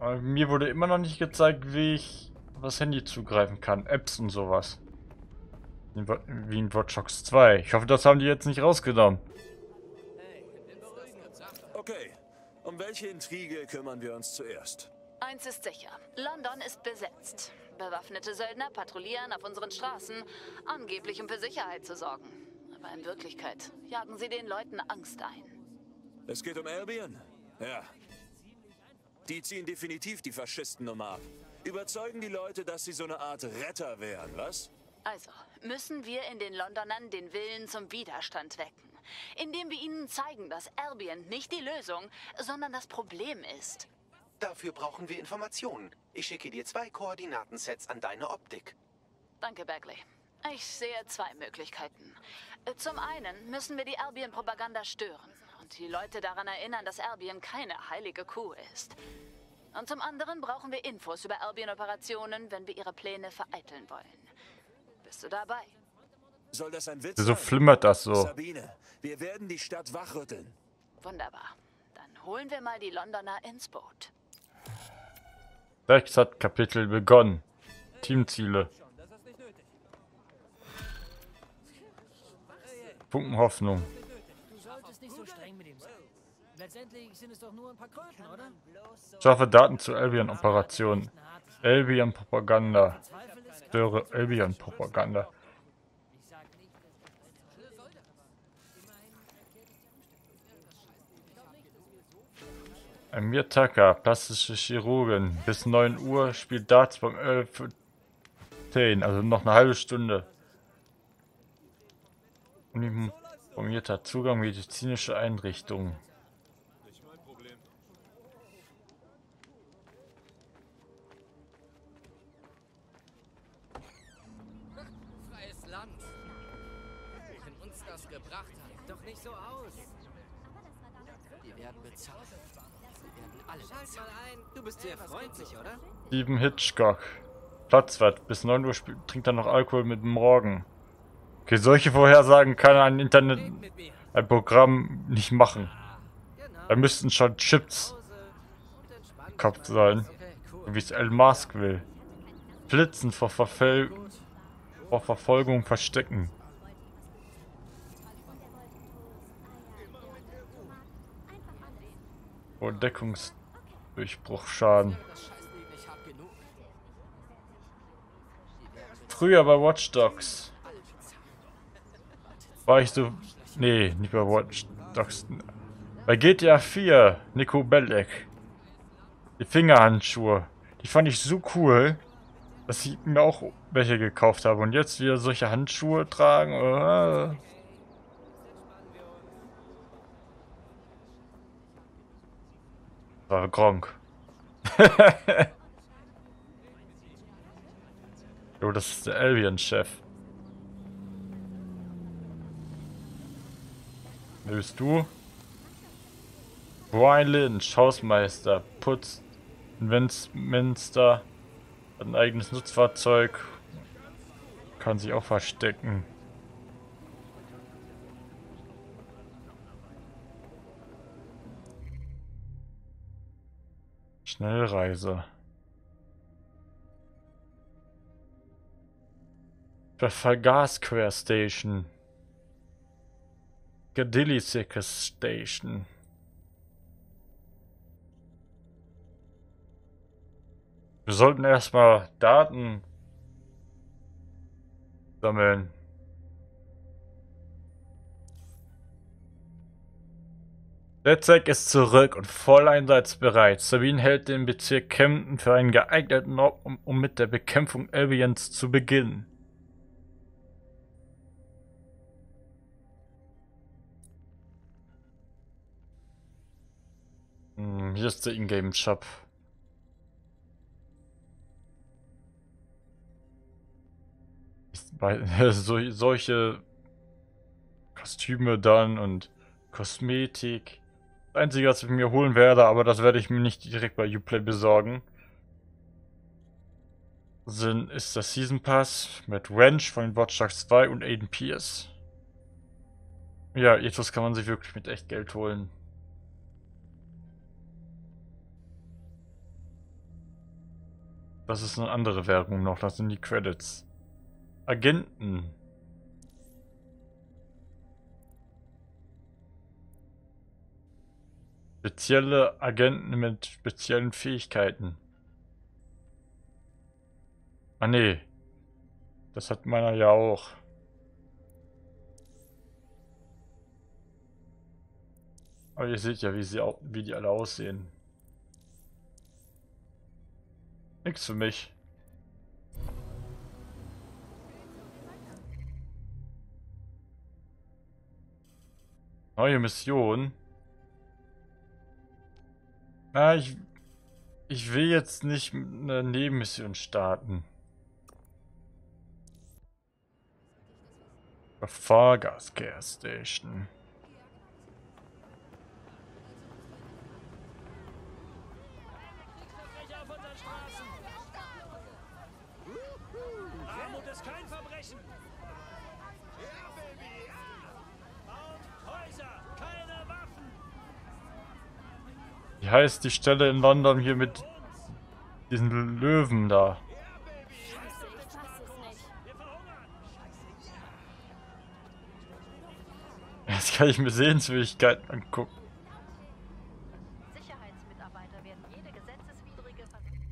Aber mir wurde immer noch nicht gezeigt, wie ich auf das Handy zugreifen kann. Apps und sowas. Wie in Watch Dogs 2. Ich hoffe, das haben die jetzt nicht rausgenommen. Okay, um welche Intrige kümmern wir uns zuerst? Eins ist sicher. London ist besetzt. Bewaffnete Söldner patrouillieren auf unseren Straßen, angeblich um für Sicherheit zu sorgen. Aber in Wirklichkeit jagen sie den Leuten Angst ein. Es geht um Albion? Ja. Die ziehen definitiv die Faschistennummer ab. Überzeugen die Leute, dass sie so eine Art Retter wären, was? Also, müssen wir in den Londonern den Willen zum Widerstand wecken. Indem wir ihnen zeigen, dass Albion nicht die Lösung, sondern das Problem ist. Dafür brauchen wir Informationen. Ich schicke dir 2 Koordinatensets an deine Optik. Danke, Bagley. Ich sehe 2 Möglichkeiten. Zum einen müssen wir die Albion-Propaganda stören und die Leute daran erinnern, dass Albion keine heilige Kuh ist. Und zum anderen brauchen wir Infos über Albion-Operationen, wenn wir ihre Pläne vereiteln wollen. Bist du dabei? Soll das ein Witz So sein? flimmert das so. Sabine, wir werden die Stadt wachrütteln. Wunderbar. Dann holen wir mal die Londoner ins Boot. 6 hat Kapitel begonnen. Teamziele. Funken Hoffnung. Du solltest nicht so streng mit ihm sein. Letztendlich sind es doch nur ein paar Kröten, oder? Schaffe Daten zur Albion-Operation. Albion-Propaganda. Störe Albion-Propaganda. Amir Tucker, plastische Chirurgin. Bis 9 Uhr spielt Darts beim 11:10, also noch eine halbe Stunde. Uniformierter Zugang, medizinische Einrichtungen. Freies Land. Wohin uns das gebracht hat. Doch nicht so aus. Die werden bezahlt. Sie werden alle Schalt bezahlt. mal ein. Du bist sehr freundlich, oder? Steven Hitchcock. Platzwart. Bis 9 Uhr trinkt er noch Alkohol mit Morgen. Okay, solche Vorhersagen kann ein Internet, Red mit mir. ein Programm nicht machen. Genau. Da müssten schon Chips Hause und entspannt im Kopf dich sein, mal. Okay, cool. wie es Elon Musk will. Blitzen vor Verfolgung verstecken. Vor Deckungsdurchbruchschaden. Das Scheißleben, ich hab genug. Die werden Früher bei Watch Dogs alle bezahlt. war ich so... Nee, nicht bei Watch Dogs. Bei GTA 4, Nico Bellic. Die Fingerhandschuhe. Die fand ich so cool, dass ich mir auch welche gekauft habe. Und jetzt wieder solche Handschuhe tragen. War Gronk. Jo, das ist der Albion-Chef. Wer bist du? Brian Lynch, Hausmeister, putzt in Westminster, hat ein eigenes Nutzfahrzeug, kann sich auch verstecken. Schnellreise. Trafalgar Square Station. Piccadilly Circus Station. Wir sollten erstmal Daten sammeln. Letzek ist zurück und voll einsatzbereit. Sabine hält den Bezirk Camden für einen geeigneten Ort, um mit der Bekämpfung Albions zu beginnen. Hier ist der Ingame-Shop. Solche Kostüme dann und Kosmetik. Das Einzige, was ich mir holen werde, aber das werde ich mir nicht direkt bei Uplay besorgen, ist der Season Pass mit Wrench von Watch Dogs 2 und Aiden Pierce. Ja, etwas kann man sich wirklich mit echt Geld holen. Das ist eine andere Währung noch, das sind die Credits. Agenten. Spezielle Agenten mit speziellen Fähigkeiten. Ah nee. Das hat meiner ja auch. Aber ihr seht ja, wie die alle aussehen. Nix für mich. Neue Mission. Na, ich will jetzt nicht eine Nebenmission starten. Fahrgas Gas Station. Kriegsverbrecher auf unseren Straßen. Armut ist kein Verbrechen. Baut Häuser, keine Waffen. Wie heißt die Stelle in London hier mit diesen Löwen da? Jetzt kann ich mir Sehenswürdigkeiten angucken. Sicherheitsmitarbeiter werden jede gesetzeswidrige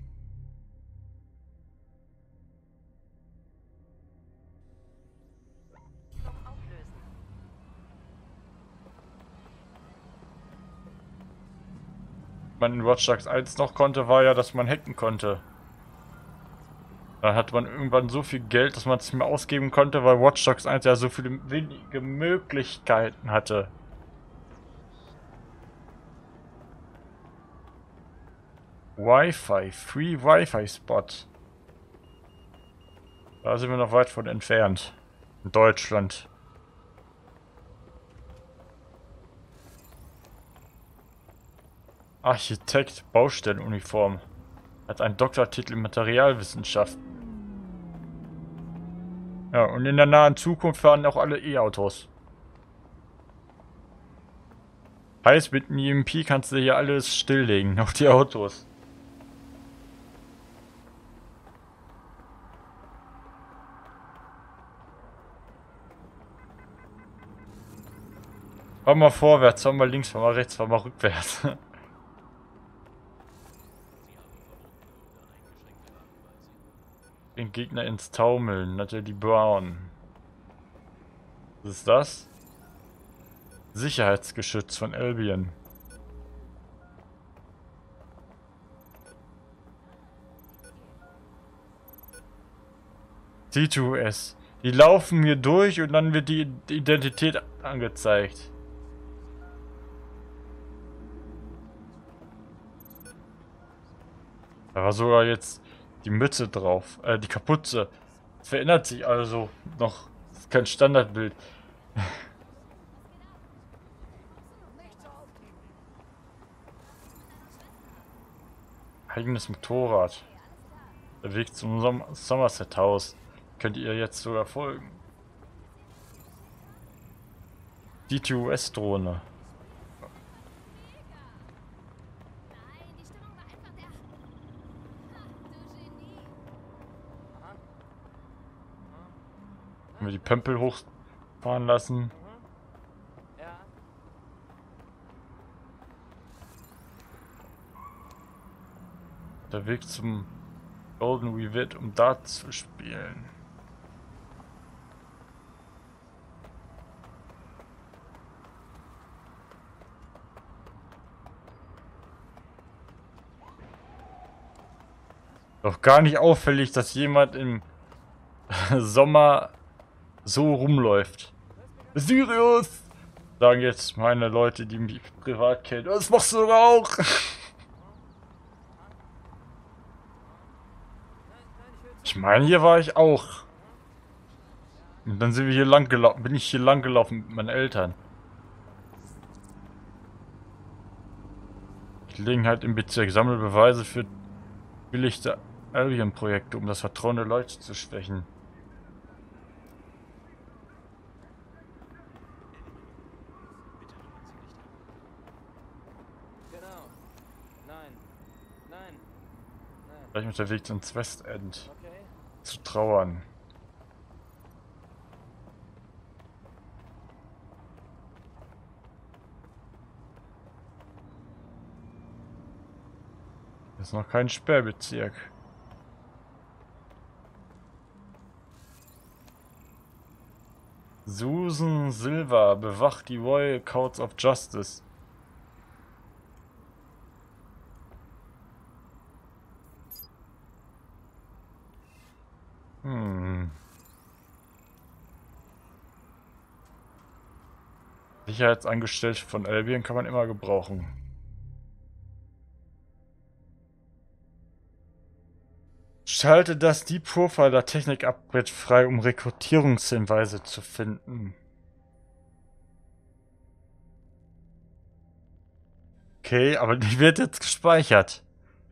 Verfügung auflösen. Was man in Watch Dogs 1 noch konnte, war ja, dass man hacken konnte. Dann hatte man irgendwann so viel Geld, dass man es nicht mehr ausgeben konnte, weil Watch Dogs 1 ja so viele wenige Möglichkeiten hatte. Wi-Fi, Free Wi-Fi Spot. Da sind wir noch weit von entfernt. In Deutschland. Architekt, Baustellenuniform. Hat einen Doktortitel in Materialwissenschaften. Ja, und in der nahen Zukunft fahren auch alle E-Autos. Heißt, mit einem EMP kannst du hier alles stilllegen, auch die Autos. Fahr mal vorwärts, fahr mal links, fahr mal rechts, fahr mal rückwärts. Den Gegner ins Taumeln, natürlich Brown. Was ist das? Sicherheitsgeschütz von Albion. C2S. Die laufen hier durch und dann wird die Identität angezeigt. Da war sogar jetzt die Mütze drauf, die Kapuze. Das verändert sich also noch. Das ist kein Standardbild. Eigenes Motorrad. Der Weg zum Somerset House. Könnt ihr jetzt sogar folgen. Die TUS-Drohne. Können wir die Pömpel hochfahren lassen? Ja. Der Weg zum Golden Rivet, um Dart zu spielen. Doch gar nicht auffällig, dass jemand im Sommer so rumläuft. Sirius! Sagen jetzt meine Leute, die mich privat kennen. Das machst du doch auch! Ich meine, hier war ich auch. Und dann sind wir hier lang gelaufen. Bin ich hier lang gelaufen mit meinen Eltern. Gelegenheit im Bezirk. Sammle Beweise für billigte Alien-Projekte, um das Vertrauen der Leute zu schwächen. Genau. Nein. Nein. Nein. Vielleicht mit der Weg ins Westend. Zu trauern. Das ist noch kein Sperrbezirk. Susan Silver bewacht die Royal Courts of Justice. Sicherheitsangestellte von Albion kann man immer gebrauchen. Schalte das Deep Profiler Technik Upgrade frei, um Rekrutierungshinweise zu finden. Okay, aber die wird jetzt gespeichert.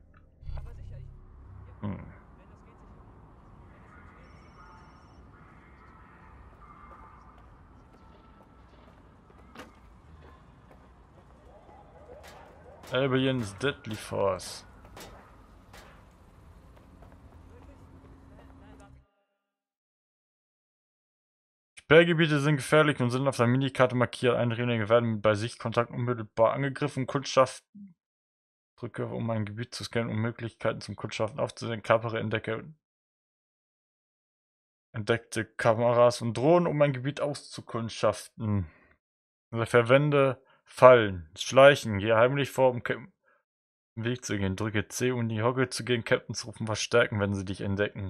Albion's Deadly Force. Sperrgebiete sind gefährlich und sind auf der Minikarte markiert. Eindringlinge werden bei Sichtkontakt unmittelbar angegriffen. Kundschaften. Drücke, um ein Gebiet zu scannen, um Möglichkeiten zum Kundschaften aufzusehen. Kapere entdeckte Kameras und Drohnen, um ein Gebiet auszukundschaften. Also verwende Fallen, Schleichen, gehe heimlich vor, um im Weg zu gehen. Drücke C, um in die Hocke zu gehen. Captains rufen verstärken, wenn sie dich entdecken.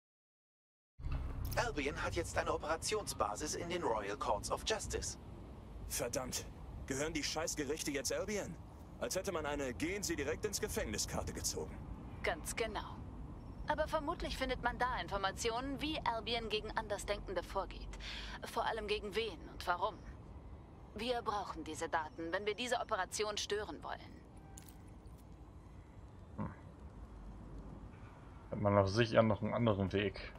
Albion hat jetzt eine Operationsbasis in den Royal Courts of Justice. Verdammt. Gehören die Scheißgerichte jetzt Albion? Als hätte man eine Gehen Sie direkt ins Gefängniskarte gezogen. Ganz genau. Aber vermutlich findet man da Informationen, wie Albion gegen Andersdenkende vorgeht. Vor allem gegen wen und warum. Wir brauchen diese Daten, wenn wir diese Operation stören wollen. Hat man auf sich ja noch einen anderen Weg.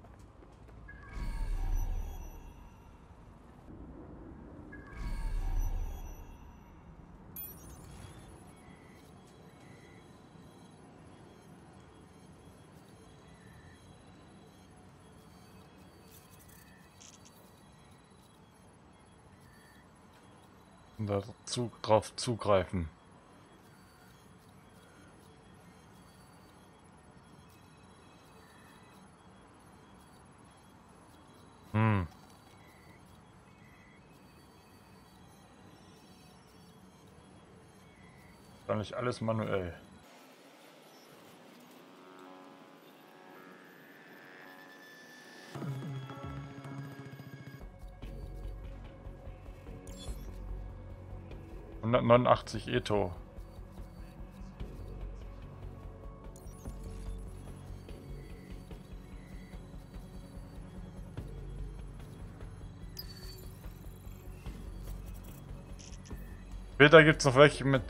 Drauf zugreifen. Wahrscheinlich alles manuell. ...189 Eto. Später gibt es noch welche mit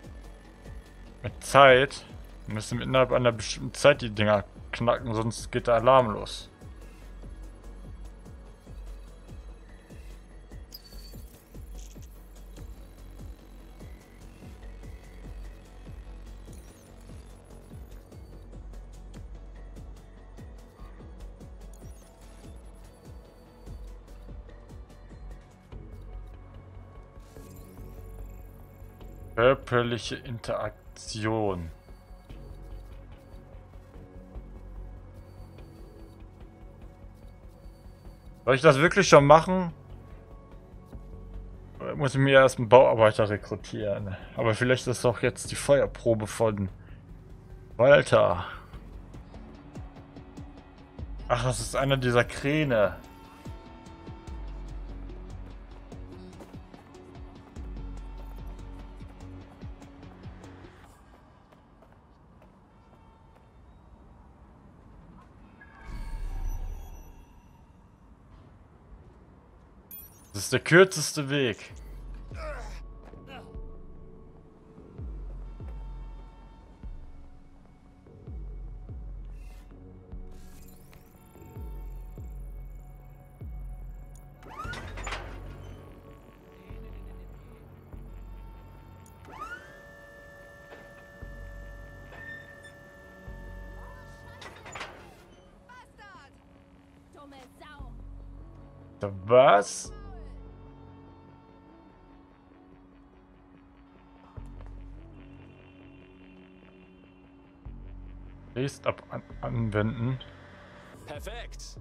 Zeit. Wir müssen innerhalb einer bestimmten Zeit die Dinger knacken, sonst geht der Alarm los. Körperliche Interaktion. Soll ich das wirklich schon machen? Oder muss ich mir erst einen Bauarbeiter rekrutieren? Aber vielleicht ist doch jetzt die Feuerprobe von Walter. Ach, das ist einer dieser Kräne. Das ist der kürzeste Weg. Was? Paste-Up anwenden. Perfekt.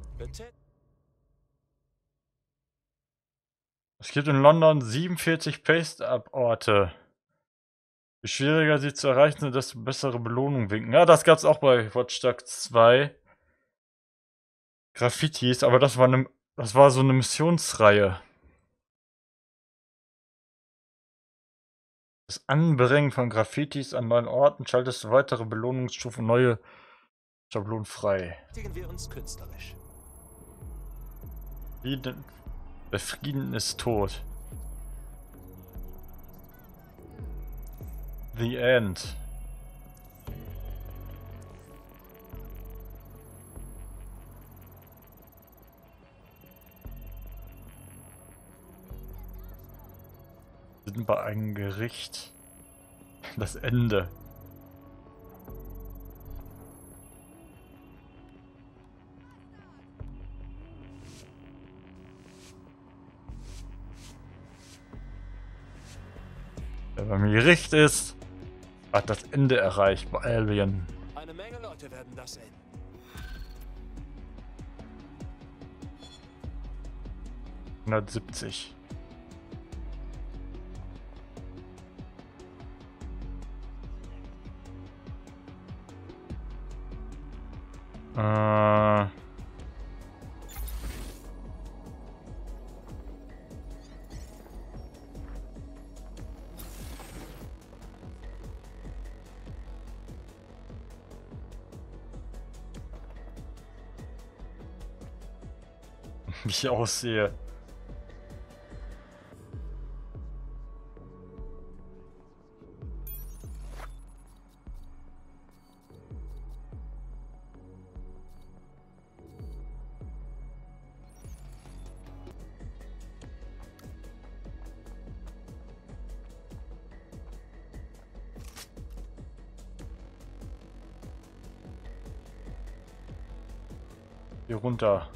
Es gibt in London 47 Paste-Up-Orte. Je schwieriger sie zu erreichen sind, desto bessere Belohnungen winken. Ja, das gab's auch bei Watch Dogs 2. Graffitis, aber das war so eine Missionsreihe. Das Anbringen von Graffitis an neuen Orten schaltest du weitere Belohnungsstufen und neue Schablonen frei. Betätigen wir uns künstlerisch. Der Frieden ist tot. The End. Wir sind bei einem Gericht. Das Ende. Wer beim Gericht ist, hat das Ende erreicht bei Albion. Eine Menge Leute werden das sehen. $170. Wie ich aussehe. Hier runter.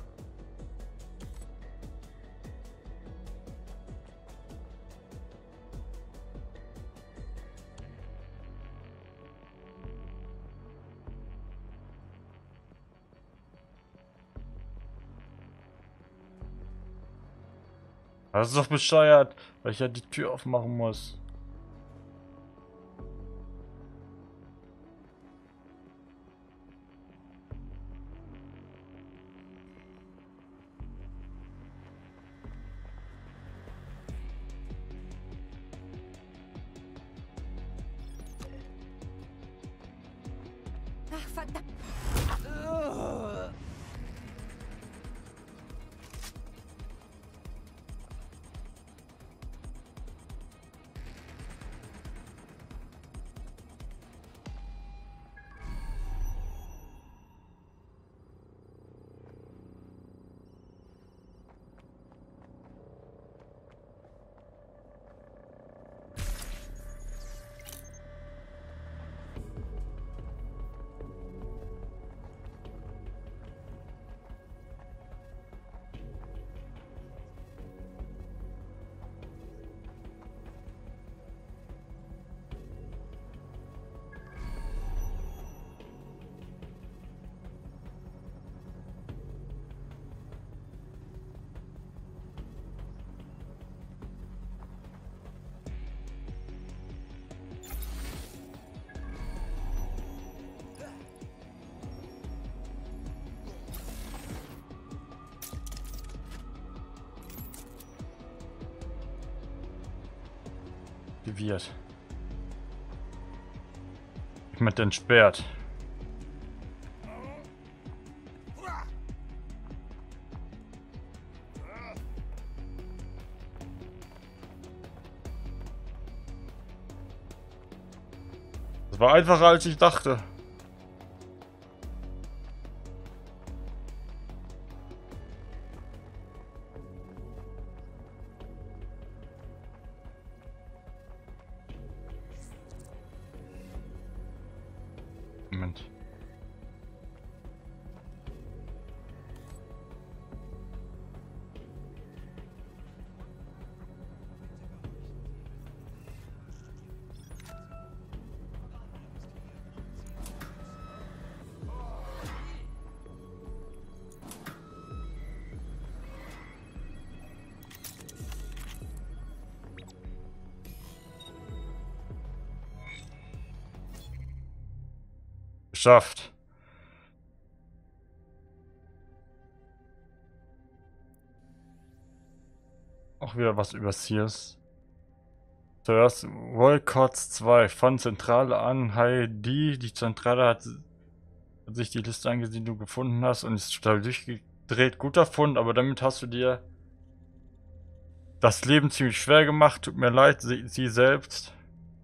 Das ist doch bescheuert, weil ich ja die Tür aufmachen muss. Ach, verdammt. Aktiviert. Mit entsperrt. Das war einfacher als ich dachte. Moment. Geschafft. Auch wieder was über Sears. Zuerst Wolcott's 2. Von Zentrale an. Heidi. Die Zentrale hat sich die Liste angesehen, die du gefunden hast und ist total durchgedreht. Guter Fund, aber damit hast du dir das Leben ziemlich schwer gemacht. Tut mir leid, sie selbst.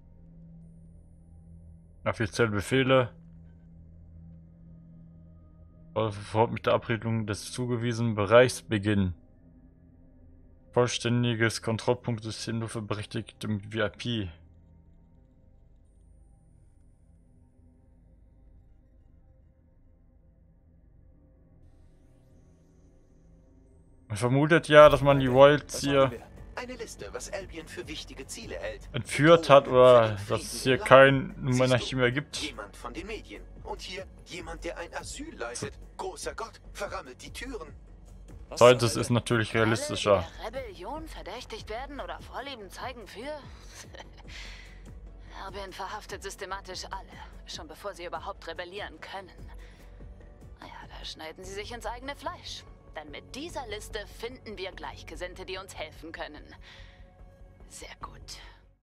Offizielle Befehle. Sofort mit der Abregelung des zugewiesenen Bereichs beginnen. Vollständiges Kontrollpunktsystem nur für berechtigte VIP. Man vermutet ja, dass man die Wilds hier Eine Liste, was Albion für wichtige Ziele hält. entführt hat oder dass es hier keine Monarchie mehr gibt. Jemand von den Medien. Und hier jemand, der ein Asyl leitet. Großer Gott, verrammelt die Türen. Zweites ist natürlich realistischer. Alle, die der Rebellion verdächtigt werden oder Vorlieben zeigen für... Albion verhaftet systematisch alle, schon bevor sie überhaupt rebellieren können. Naja, da schneiden sie sich ins eigene Fleisch. Denn mit dieser Liste finden wir Gleichgesinnte, die uns helfen können. Sehr gut.